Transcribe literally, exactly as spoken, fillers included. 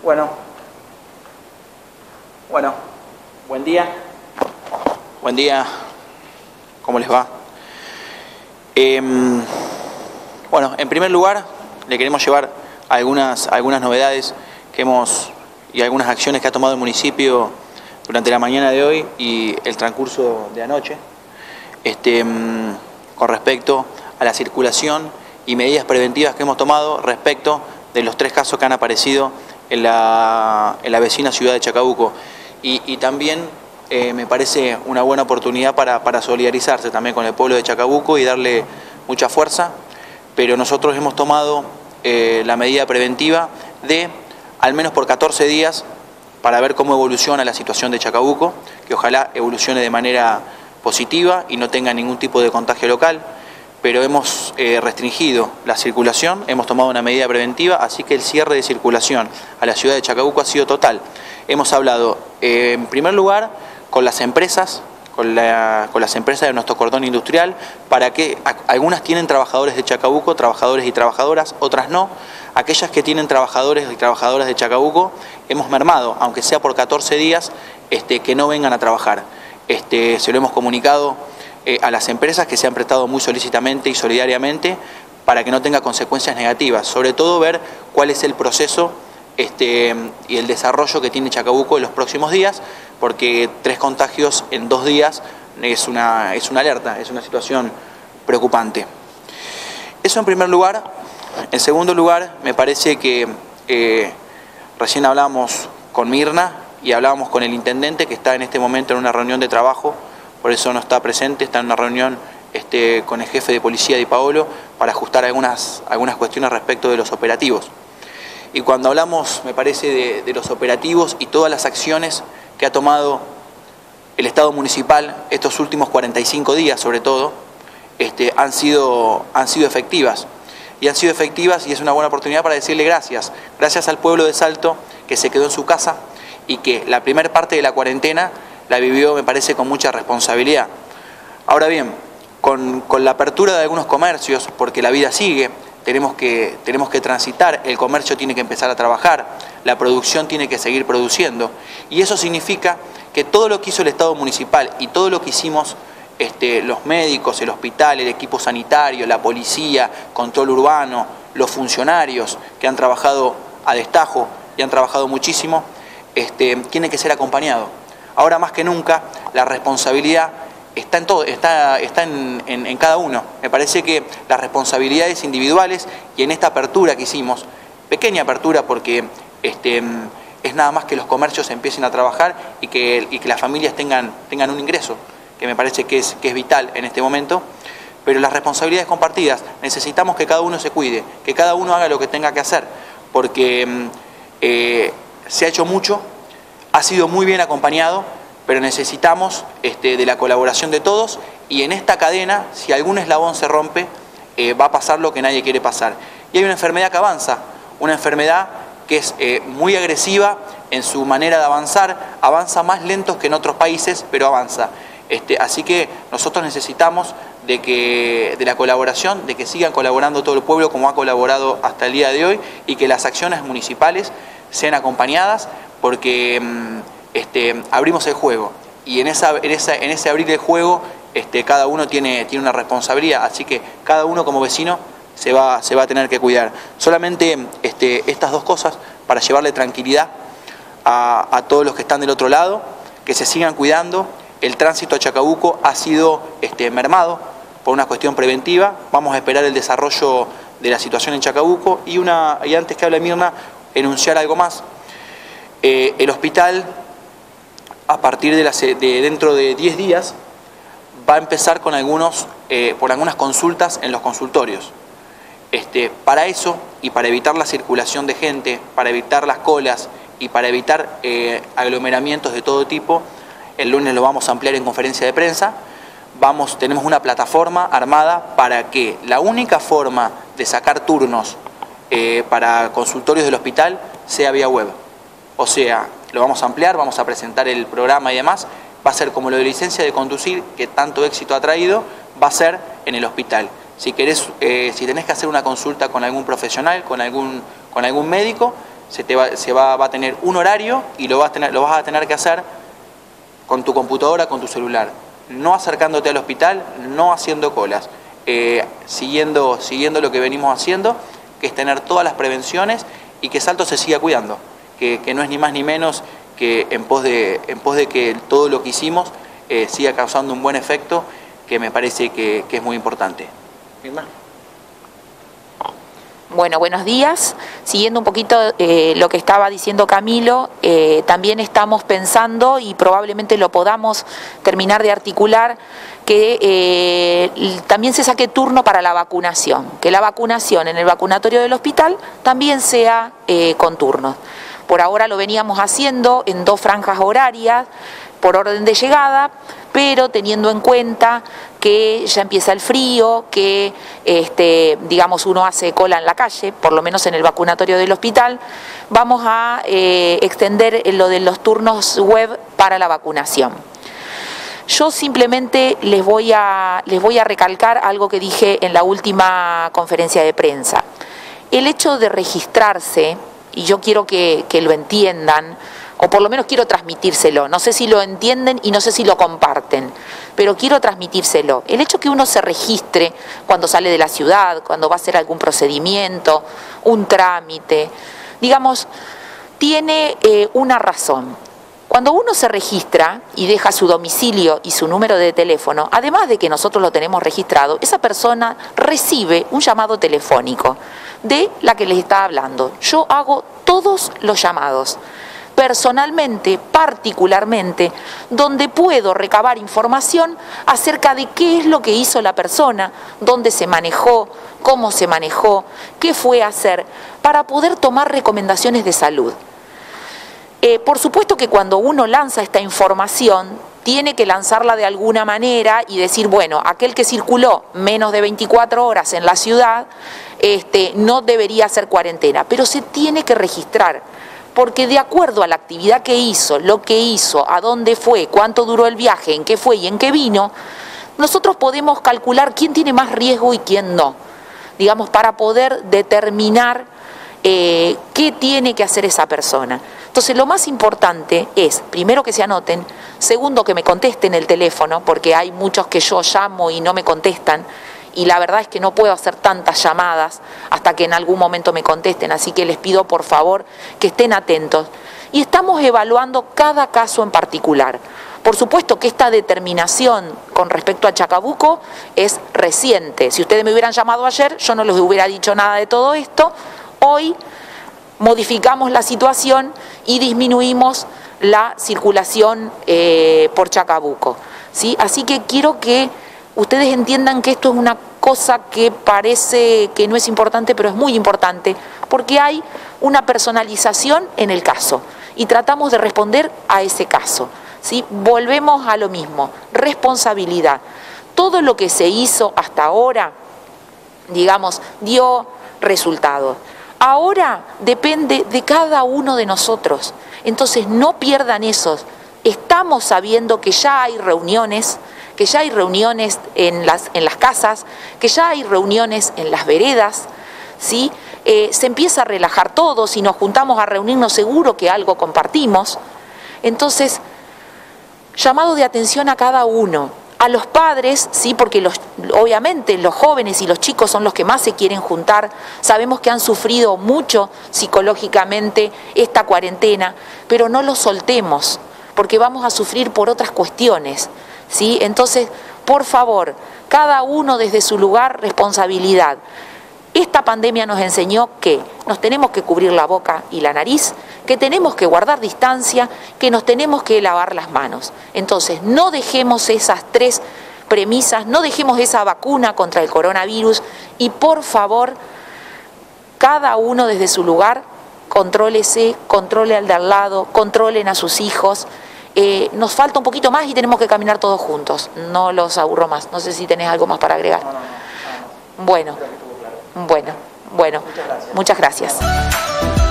Bueno, bueno, buen día. Buen día, ¿cómo les va? Eh, bueno, en primer lugar, le queremos llevar algunas, algunas novedades que hemos y algunas acciones que ha tomado el municipio durante la mañana de hoy y el transcurso de anoche, este, con respecto a la circulación y medidas preventivas que hemos tomado respecto de los tres casos que han aparecido en la, en la vecina ciudad de Chacabuco. Y, y también eh, me parece una buena oportunidad para, para solidarizarse también con el pueblo de Chacabuco y darle mucha fuerza, pero nosotros hemos tomado eh, la medida preventiva de, al menos por catorce días, para ver cómo evoluciona la situación de Chacabuco, que ojalá evolucione de manera positiva y no tenga ningún tipo de contagio local, pero hemos eh, restringido la circulación, hemos tomado una medida preventiva, así que el cierre de circulación a la ciudad de Chacabuco ha sido total. Hemos hablado, eh, en primer lugar, con las empresas, con, la, con las empresas de nuestro cordón industrial, para que a, algunas tienen trabajadores de Chacabuco, trabajadores y trabajadoras, otras no. Aquellas que tienen trabajadores y trabajadoras de Chacabuco, hemos mermado, aunque sea por catorce días, este, que no vengan a trabajar. Este, se lo hemos comunicado eh, a las empresas que se han prestado muy solícitamente y solidariamente para que no tenga consecuencias negativas. Sobre todo ver cuál es el proceso este, y el desarrollo que tiene Chacabuco en los próximos días, porque tres contagios en dos días es una, es una alerta, es una situación preocupante. Eso en primer lugar. En segundo lugar, me parece que eh, recién hablamos con Mirna y hablábamos con el intendente, que está en este momento en una reunión de trabajo, por eso no está presente, está en una reunión este, con el jefe de policía Di Paolo para ajustar algunas, algunas cuestiones respecto de los operativos. Y cuando hablamos, me parece, de, de los operativos y todas las acciones que ha tomado el Estado municipal estos últimos cuarenta y cinco días, sobre todo, este, han sido, han sido efectivas. Y han sido efectivas y es una buena oportunidad para decirle gracias. Gracias al pueblo de Salto que se quedó en su casa y que la primera parte de la cuarentena la vivió, me parece, con mucha responsabilidad. Ahora bien, con, con la apertura de algunos comercios, porque la vida sigue, tenemos que, tenemos que transitar, el comercio tiene que empezar a trabajar, la producción tiene que seguir produciendo. Y eso significa que todo lo que hizo el Estado municipal y todo lo que hicimos Este, los médicos, el hospital, el equipo sanitario, la policía, control urbano, los funcionarios que han trabajado a destajo y han trabajado muchísimo, este, tiene que ser acompañado. Ahora más que nunca la responsabilidad está en todo, está, está en, en, en cada uno. Me parece que las responsabilidades individuales y en esta apertura que hicimos, pequeña apertura porque este, es nada más que los comercios empiecen a trabajar y que, y que las familias tengan, tengan un ingreso, que me parece que es, que es vital en este momento, pero las responsabilidades compartidas, necesitamos que cada uno se cuide, que cada uno haga lo que tenga que hacer, porque eh, se ha hecho mucho, ha sido muy bien acompañado, pero necesitamos este, de la colaboración de todos y en esta cadena, si algún eslabón se rompe, eh, va a pasar lo que nadie quiere pasar. Y hay una enfermedad que avanza, una enfermedad que es eh, muy agresiva en su manera de avanzar, avanza más lento que en otros países, pero avanza. Este, así que nosotros necesitamos de, que, de la colaboración, de que sigan colaborando todo el pueblo como ha colaborado hasta el día de hoy y que las acciones municipales sean acompañadas porque este, abrimos el juego y en, esa, en, esa, en ese abrir el juego este, cada uno tiene, tiene una responsabilidad, así que cada uno como vecino se va, se va a tener que cuidar. Solamente este, estas dos cosas para llevarle tranquilidad a, a todos los que están del otro lado, que se sigan cuidando. El tránsito a Chacabuco ha sido este, mermado por una cuestión preventiva. Vamos a esperar el desarrollo de la situación en Chacabuco y, una, y antes que hable Mirna, enunciar algo más. Eh, el hospital, a partir de, la, de dentro de diez días, va a empezar con algunos, eh, por algunas consultas en los consultorios. Este, para eso y para evitar la circulación de gente, para evitar las colas y para evitar eh, aglomeramientos de todo tipo, el lunes lo vamos a ampliar en conferencia de prensa. Vamos, tenemos una plataforma armada para que la única forma de sacar turnos eh, para consultorios del hospital sea vía web. O sea, lo vamos a ampliar, vamos a presentar el programa y demás. Va a ser como lo de licencia de conducir, que tanto éxito ha traído, va a ser en el hospital. Si querés, eh, si tenés que hacer una consulta con algún profesional, con algún, con algún médico, se, te va, se va, va a tener un horario y lo vas, a tener, lo vas a tener que hacer con tu computadora, con tu celular. No acercándote al hospital, no haciendo colas, eh, siguiendo, siguiendo lo que venimos haciendo, que es tener todas las prevenciones y que Salto se siga cuidando, que, que no es ni más ni menos que en pos de, en pos de que todo lo que hicimos eh, siga causando un buen efecto, que me parece que, que es muy importante. Irma. Bueno, buenos días. Siguiendo un poquito eh, lo que estaba diciendo Camilo, eh, también estamos pensando, y probablemente lo podamos terminar de articular, que eh, también se saque turno para la vacunación, que la vacunación en el vacunatorio del hospital también sea eh, con turnos. Por ahora lo veníamos haciendo en dos franjas horarias, por orden de llegada, pero teniendo en cuenta que ya empieza el frío, que este, digamos uno hace cola en la calle, por lo menos en el vacunatorio del hospital, vamos a eh, extender lo de los turnos web para la vacunación. Yo simplemente les voy a, les voy a recalcar algo que dije en la última conferencia de prensa. El hecho de registrarse, y yo quiero que, que lo entiendan, o por lo menos quiero transmitírselo, no sé si lo entienden y no sé si lo comparten, pero quiero transmitírselo. El hecho que uno se registre cuando sale de la ciudad, cuando va a hacer algún procedimiento, un trámite, digamos, tiene eh, una razón. Cuando uno se registra y deja su domicilio y su número de teléfono, además de que nosotros lo tenemos registrado, esa persona recibe un llamado telefónico de la que les está hablando. Yo hago todos los llamados, personalmente, particularmente, donde puedo recabar información acerca de qué es lo que hizo la persona, dónde se manejó, cómo se manejó, qué fue a hacer, para poder tomar recomendaciones de salud. Eh, por supuesto que cuando uno lanza esta información, tiene que lanzarla de alguna manera y decir, bueno, aquel que circuló menos de veinticuatro horas en la ciudad, este, no debería hacer cuarentena, pero se tiene que registrar, porque de acuerdo a la actividad que hizo, lo que hizo, a dónde fue, cuánto duró el viaje, en qué fue y en qué vino, nosotros podemos calcular quién tiene más riesgo y quién no, digamos, para poder determinar eh, qué tiene que hacer esa persona. Entonces lo más importante es, primero que se anoten, segundo que me contesten el teléfono, porque hay muchos que yo llamo y no me contestan, y la verdad es que no puedo hacer tantas llamadas hasta que en algún momento me contesten, así que les pido por favor que estén atentos. Y estamos evaluando cada caso en particular. Por supuesto que esta determinación con respecto a Chacabuco es reciente. Si ustedes me hubieran llamado ayer, yo no les hubiera dicho nada de todo esto. Hoy modificamos la situación y disminuimos la circulación eh, por Chacabuco, ¿sí? Así que quiero que ustedes entiendan que esto es una cosa que parece que no es importante, pero es muy importante, porque hay una personalización en el caso y tratamos de responder a ese caso, ¿sí? Volvemos a lo mismo, responsabilidad. Todo lo que se hizo hasta ahora, digamos, dio resultados. Ahora depende de cada uno de nosotros, entonces no pierdan esos. Estamos sabiendo que ya hay reuniones, que ya hay reuniones en las, en las casas, que ya hay reuniones en las veredas, ¿sí? Eh, se empieza a relajar todo, si nos juntamos a reunirnos seguro que algo compartimos. Entonces, llamado de atención a cada uno. A los padres, sí, porque los, obviamente los jóvenes y los chicos son los que más se quieren juntar, sabemos que han sufrido mucho psicológicamente esta cuarentena, pero no los soltemos, porque vamos a sufrir por otras cuestiones, ¿sí? Entonces, por favor, cada uno desde su lugar, responsabilidad. Esta pandemia nos enseñó que nos tenemos que cubrir la boca y la nariz, que tenemos que guardar distancia, que nos tenemos que lavar las manos. Entonces, no dejemos esas tres premisas, no dejemos esa vacuna contra el coronavirus y, por favor, cada uno desde su lugar, contrólese, controle al de al lado, controlen a sus hijos. Eh, nos falta un poquito más y tenemos que caminar todos juntos. No los aburro más. No sé si tenés algo más para agregar. Bueno. Bueno, bueno, muchas gracias. Muchas gracias.